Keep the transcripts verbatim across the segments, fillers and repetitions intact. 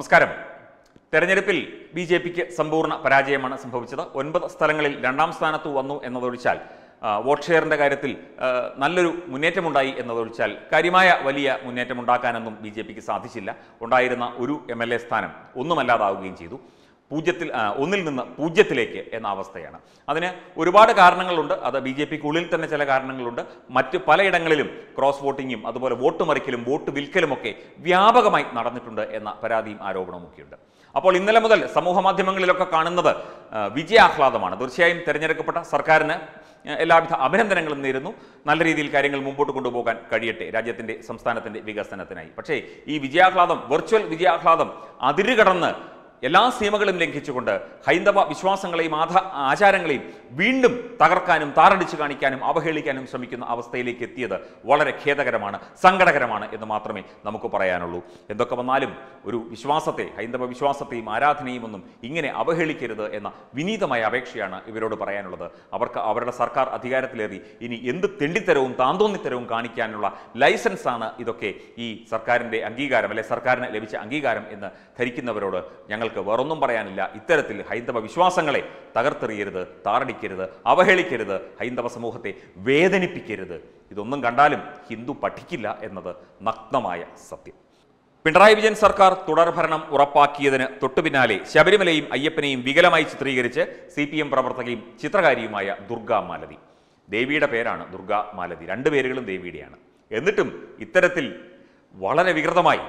നമസ്കാരം. തെരഞ്ഞെടുപ്പിൽ B J പിക്ക് സമ്പൂർണ്ണ പരാജയമാണ് സംഭവിച്ചത്. ഒൻപത് സ്ഥലങ്ങളിൽ രണ്ടാം സ്ഥാനത്ത് വന്നു എന്നതൊഴിച്ചാൽ വോട്ട് ഷെയറിൻ്റെ കാര്യത്തിൽ നല്ലൊരു മുന്നേറ്റമുണ്ടായി എന്നതൊഴിച്ചാൽ കാര്യമായ വലിയ മുന്നേറ്റമുണ്ടാക്കാനൊന്നും ബി ജെ പിക്ക് സാധിച്ചില്ല. ഉണ്ടായിരുന്ന ഒരു എം എൽ എ സ്ഥാനം ഒന്നുമല്ലാതാവുകയും ചെയ്തു. പൂജ്യത്തിൽ ഒന്നിൽ നിന്ന് പൂജ്യത്തിലേക്ക് എന്ന അവസ്ഥയാണ്. അതിന് ഒരുപാട് കാരണങ്ങളുണ്ട്. അത് ബി ജെ പിക്കുള്ളിൽ തന്നെ ചില കാരണങ്ങളുണ്ട്. മറ്റ് പലയിടങ്ങളിലും ക്രോസ് വോട്ടിങ്ങും അതുപോലെ വോട്ട് മറിക്കലും വോട്ട് വിൽക്കലുമൊക്കെ വ്യാപകമായി നടന്നിട്ടുണ്ട് എന്ന പരാതിയും ആരോപണമൊക്കെയുണ്ട്. അപ്പോൾ ഇന്നലെ മുതൽ സമൂഹ മാധ്യമങ്ങളിലൊക്കെ കാണുന്നത് വിജയാഹ്ലാദമാണ്. തീർച്ചയായും തിരഞ്ഞെടുക്കപ്പെട്ട സർക്കാരിന് എല്ലാവിധ അഭിനന്ദനങ്ങളും നേരുന്നു. നല്ല രീതിയിൽ കാര്യങ്ങൾ മുമ്പോട്ട് കൊണ്ടുപോകാൻ കഴിയട്ടെ രാജ്യത്തിൻ്റെ സംസ്ഥാനത്തിൻ്റെ വികസനത്തിനായി. പക്ഷേ ഈ വിജയാഹ്ലാദം, വെർച്വൽ വിജയാഹ്ലാദം അതിരുകടന്ന് എല്ലാ സീമകളും ലംഘിച്ചുകൊണ്ട് ഹൈന്ദവ വിശ്വാസങ്ങളെയും ആധ ആചാരങ്ങളെയും വീണ്ടും തകർക്കാനും താറടിച്ചു കാണിക്കാനും അവഹേളിക്കാനും ശ്രമിക്കുന്ന അവസ്ഥയിലേക്ക് എത്തിയത് വളരെ ഖേദകരമാണ്, സങ്കടകരമാണ് എന്ന് മാത്രമേ നമുക്ക് പറയാനുള്ളൂ. എന്തൊക്കെ വന്നാലും ഒരു വിശ്വാസത്തെ, ഹൈന്ദവ വിശ്വാസത്തെയും ആരാധനയും ഒന്നും ഇങ്ങനെ അവഹേളിക്കരുത് എന്ന വിനീതമായ അപേക്ഷയാണ് ഇവരോട് പറയാനുള്ളത്. അവർക്ക് അവരുടെ സർക്കാർ അധികാരത്തിലേറി ഇനി എന്ത് തെണ്ടിത്തരവും താന്തോന്നിത്തരവും കാണിക്കാനുള്ള ലൈസൻസാണ് ഇതൊക്കെ, ഈ സർക്കാരിൻ്റെ അംഗീകാരം അല്ലെ സർക്കാരിന് ലഭിച്ച അംഗീകാരം എന്ന് ധരിക്കുന്നവരോട് ഞങ്ങൾ വേറൊന്നും പറയാനില്ല. ഇത്തരത്തിൽ ഹൈന്ദവ വിശ്വാസങ്ങളെ തകർത്തെറിയരുത്, താറടിക്കരുത്, അവഹേളിക്കരുത്, ഹൈന്ദവ സമൂഹത്തെ വേദനിപ്പിക്കരുത്. ഇതൊന്നും കണ്ടാലും ഹിന്ദു പഠിക്കില്ല എന്നത് നഗ്നമായ സത്യം. പിണറായി വിജയൻ സർക്കാർ തുടർഭരണം ഉറപ്പാക്കിയതിന് തൊട്ടുപിന്നാലെ ശബരിമലയും അയ്യപ്പനെയും വികലമായി ചിത്രീകരിച്ച് സി പി എം പ്രവർത്തകയും ചിത്രകാരിയുമായ ദുർഗാ മാലതി. ദേവിയുടെ പേരാണ് ദുർഗാ മാലതി, രണ്ടു പേരുകളും ദേവിയുടെയാണ്. എന്നിട്ടും ഇത്തരത്തിൽ വളരെ വികൃതമായി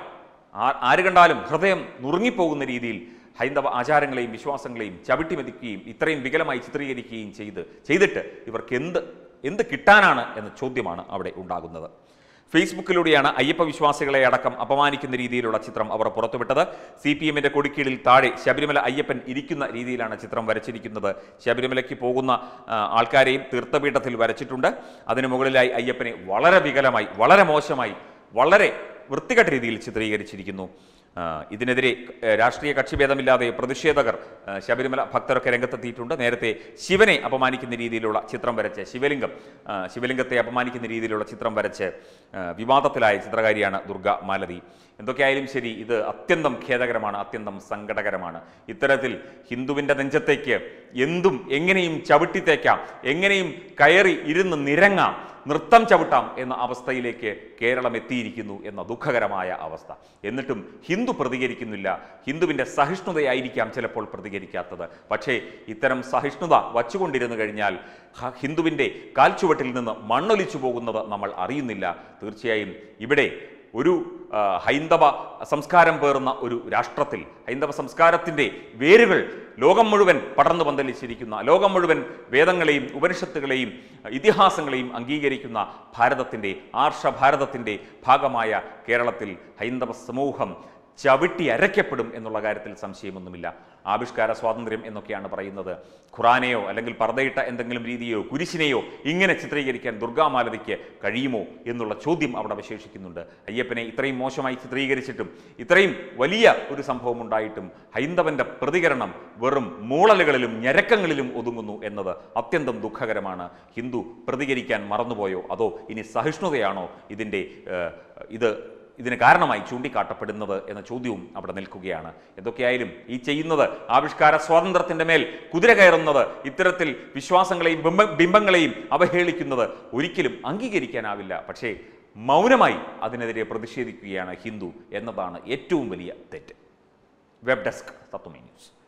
ആര് കണ്ടാലും ഹൃദയം നുറുങ്ങിപ്പോകുന്ന രീതിയിൽ ഹൈന്ദവ ആചാരങ്ങളെയും വിശ്വാസങ്ങളെയും ചവിട്ടിമെതിക്കുകയും ഇത്രയും വികലമായി ചിത്രീകരിക്കുകയും ചെയ്ത് ചെയ്തിട്ട് ഇവർക്ക് എന്ത് എന്ത് കിട്ടാനാണ് എന്ന ചോദ്യമാണ് അവിടെ ഉണ്ടാകുന്നത്. ഫേസ്ബുക്കിലൂടെയാണ് അയ്യപ്പ വിശ്വാസികളെ അടക്കം അപമാനിക്കുന്ന രീതിയിലുള്ള ചിത്രം അവർ പുറത്തുവിട്ടത്. സി പി എമ്മിൻ്റെ കൊടിക്കീഴിൽ താഴെ ശബരിമല അയ്യപ്പൻ ഇരിക്കുന്ന രീതിയിലാണ് ചിത്രം വരച്ചിരിക്കുന്നത്. ശബരിമലയ്ക്ക് പോകുന്ന ആൾക്കാരെയും തീർത്ഥപീഠത്തിൽ വരച്ചിട്ടുണ്ട്. അതിനു മുകളിലായി അയ്യപ്പനെ വളരെ വികലമായി, വളരെ മോശമായി, വളരെ വൃത്തികെട്ട രീതിയിൽ ചിത്രീകരിച്ചിരിക്കുന്നു. ഇതിനെതിരെ രാഷ്ട്രീയ കക്ഷിഭേദമില്ലാതെ പ്രതിഷേധകർ, ശബരിമല ഭക്തരൊക്കെ രംഗത്തെത്തിയിട്ടുണ്ട്. നേരത്തെ ശിവനെ അപമാനിക്കുന്ന രീതിയിലുള്ള ചിത്രം വരച്ച്, ശിവലിംഗം ശിവലിംഗത്തെ അപമാനിക്കുന്ന രീതിയിലുള്ള ചിത്രം വരച്ച് വിവാദത്തിലായ ചിത്രകാരിയാണ് ദുർഗാ മാലതി. എന്തൊക്കെയായാലും ശരി, ഇത് അത്യന്തം ഖേദകരമാണ്, അത്യന്തം സങ്കടകരമാണ്. ഇത്തരത്തിൽ ഹിന്ദുവിൻ്റെ നെഞ്ചത്തേക്ക് എന്തും എങ്ങനെയും ചവിട്ടിത്തേക്കാം, എങ്ങനെയും കയറി ഇരുന്ന് നിരങ്ങാം, നൃത്തം ചവിട്ടാം എന്ന അവസ്ഥയിലേക്ക് കേരളം എത്തിയിരിക്കുന്നു എന്ന ദുഃഖകരമായ അവസ്ഥ. എന്നിട്ടും ഹിന്ദു പ്രതികരിക്കുന്നില്ല. ഹിന്ദുവിൻ്റെ സഹിഷ്ണുതയായിരിക്കാം ചിലപ്പോൾ പ്രതികരിക്കാത്തത്. പക്ഷേ ഇത്തരം സഹിഷ്ണുത വച്ചുകൊണ്ടിരുന്നു കഴിഞ്ഞാൽ ഹിന്ദുവിൻ്റെ കാൽച്ചുവട്ടിൽ നിന്ന് മണ്ണൊലിച്ചു പോകുന്നത് നമ്മൾ അറിയുന്നില്ല. തീർച്ചയായും ഇവിടെ ഒരു ഹൈന്ദവ സംസ്കാരം പേറുന്ന ഒരു രാഷ്ട്രത്തിൽ ഹൈന്ദവ സംസ്കാരത്തിൻ്റെ വേരുകൾ ലോകം മുഴുവൻ പടർന്നു പന്തലിച്ചിരിക്കുന്ന, ലോകം മുഴുവൻ വേദങ്ങളെയും ഉപനിഷത്തുകളെയും ഇതിഹാസങ്ങളെയും അംഗീകരിക്കുന്ന ഭാരതത്തിൻ്റെ, ആർഷഭാരതത്തിൻ്റെ ഭാഗമായ കേരളത്തിൽ ഹൈന്ദവ സമൂഹം ചവിട്ടി അരയ്ക്കപ്പെടും എന്നുള്ള കാര്യത്തിൽ സംശയമൊന്നുമില്ല. ആവിഷ്കാര സ്വാതന്ത്ര്യം എന്നൊക്കെയാണ് പറയുന്നത്. ഖുറാനെയോ അല്ലെങ്കിൽ പർദ്ദയിട്ട എന്തെങ്കിലും രീതിയോ കുരിശിനെയോ ഇങ്ങനെ ചിത്രീകരിക്കാൻ ദുർഗാമാലതിക്ക് കഴിയുമോ എന്നുള്ള ചോദ്യം അവിടെ അവശേഷിക്കുന്നുണ്ട്. അയ്യപ്പനെ ഇത്രയും മോശമായി ചിത്രീകരിച്ചിട്ടും, ഇത്രയും വലിയ ഒരു സംഭവം ഉണ്ടായിട്ടും ഹൈന്ദവന്റെ പ്രതികരണം വെറും മൂളലുകളിലും ഞരക്കങ്ങളിലും ഒതുങ്ങുന്നു എന്നത് അത്യന്തം ദുഃഖകരമാണ്. ഹിന്ദു പ്രതികരിക്കാൻ മറന്നുപോയോ, അതോ ഇനി സഹിഷ്ണുതയാണോ ഇതിൻ്റെ ഇത് ഇതിന് കാരണമായി ചൂണ്ടിക്കാട്ടപ്പെടുന്നത് എന്ന ചോദ്യവും അവിടെ നിൽക്കുകയാണ്. എന്തൊക്കെയായാലും ഈ ചെയ്യുന്നത്, ആവിഷ്കാര സ്വാതന്ത്ര്യത്തിൻ്റെ മേൽ കുതിര കയറുന്നത്, ഇത്തരത്തിൽ വിശ്വാസങ്ങളെയും ബിംബ ബിംബങ്ങളെയും അവഹേളിക്കുന്നത് ഒരിക്കലും അംഗീകരിക്കാനാവില്ല. പക്ഷേ മൗനമായി അതിനെതിരെ പ്രതിഷേധിക്കുകയാണ് ഹിന്ദു എന്നതാണ് ഏറ്റവും വലിയ തെറ്റ്. Web desk Tatwamayi news.